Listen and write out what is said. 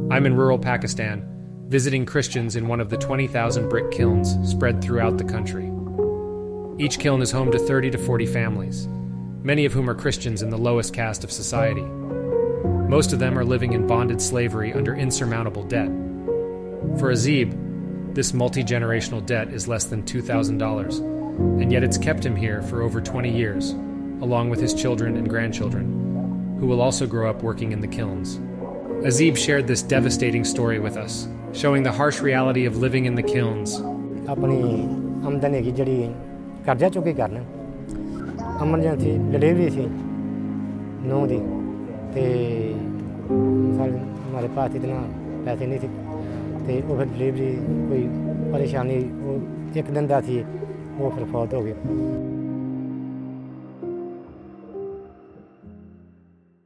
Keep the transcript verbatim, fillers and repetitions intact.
I'm in rural Pakistan, visiting Christians in one of the twenty thousand brick kilns spread throughout the country. Each kiln is home to thirty to forty families, many of whom are Christians in the lowest caste of society. Most of them are living in bonded slavery under insurmountable debt. For Azib, this multi-generational debt is less than two thousand dollars, and yet it's kept him here for over twenty years, along with his children and grandchildren, who will also grow up working in the kilns. Azib shared this devastating story with us, showing the harsh reality of living in the kilns. अपनी आमदनी की जड़ी कर्जा चुकी करना emergency delivery थी नौ दी ते हमारे पास इतना पैसे नहीं थे ते वो फिर डिलीवरी कोई परेशानी वो एक दिन दा थी वो फिर फौत हो गया।